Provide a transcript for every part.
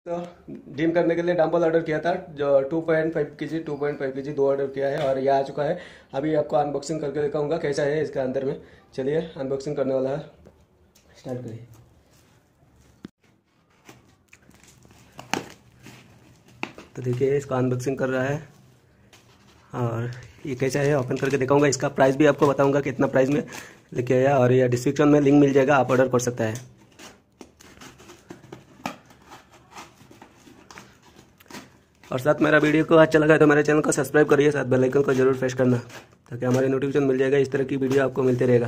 तो जिम करने के लिए डंबल ऑर्डर किया था, जो 2.5 kg दो ऑर्डर किया है और ये आ चुका है। अभी आपको अनबॉक्सिंग करके दिखाऊंगा कैसा है इसका अंदर में। चलिए अनबॉक्सिंग करने वाला है, स्टार्ट करिए। तो देखिए इसका अनबॉक्सिंग कर रहा है और ये कैसा है ओपन करके दिखाऊंगा। इसका प्राइस भी आपको बताऊंगा कितना प्राइस में लेके आया, और ये डिस्क्रिप्शन में लिंक मिल जाएगा, आप ऑर्डर कर सकते हैं। और साथ मेरा वीडियो को अच्छा लगा तो मेरे चैनल को सब्सक्राइब करिए, साथ बेल आइकन को जरूर प्रेस करना ताकि हमारे नोटिफिकेशन मिल जाएगा। इस तरह की वीडियो आपको मिलते रहेगा।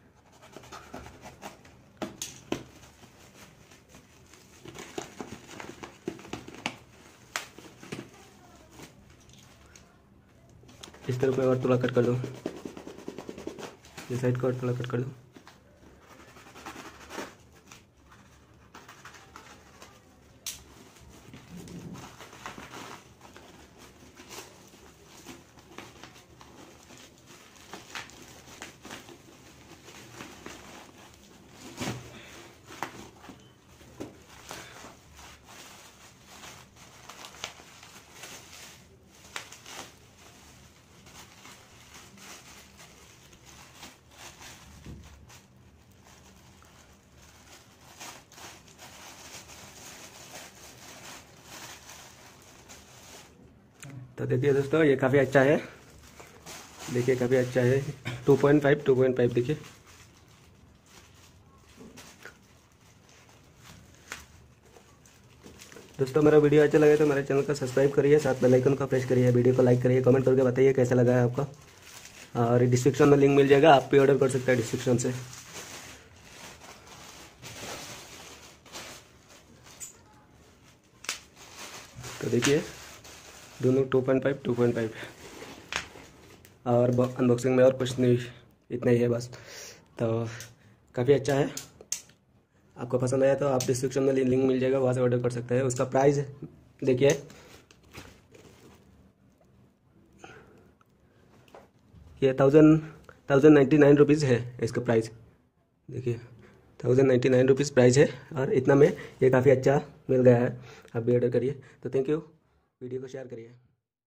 इस तरह को और थोड़ा कट कर दो, ये साइड को और थोड़ा कट कर दो। तो देखिए दोस्तों ये काफ़ी अच्छा है, देखिए काफ़ी अच्छा है। 2.5 देखिए। दोस्तों मेरा वीडियो अच्छा लगे तो मेरे चैनल को सब्सक्राइब करिए, साथ बेल आइकन को प्रेस करिए, वीडियो को लाइक करिए, कमेंट करके बताइए कैसा लगा है आपका। और डिस्क्रिप्शन में लिंक मिल जाएगा, आप भी ऑर्डर कर सकते हैं डिस्क्रिप्शन से। तो देखिए दोनों 2.5 और अनबॉक्सिंग में और कुछ नहीं, इतना ही है बस। तो काफ़ी अच्छा है, आपको पसंद आया तो आप डिस्क्रिप्शन में लिंक मिल जाएगा, वहाँ से ऑर्डर कर सकते हैं। उसका प्राइस देखिए, ये 1099 रुपीज़ है इसका प्राइस। देखिए 1099 रुपीज़ प्राइस है और इतना में ये काफ़ी अच्छा मिल गया है। आप भी ऑर्डर करिए। तो थैंक यू, वीडियो को शेयर करिए।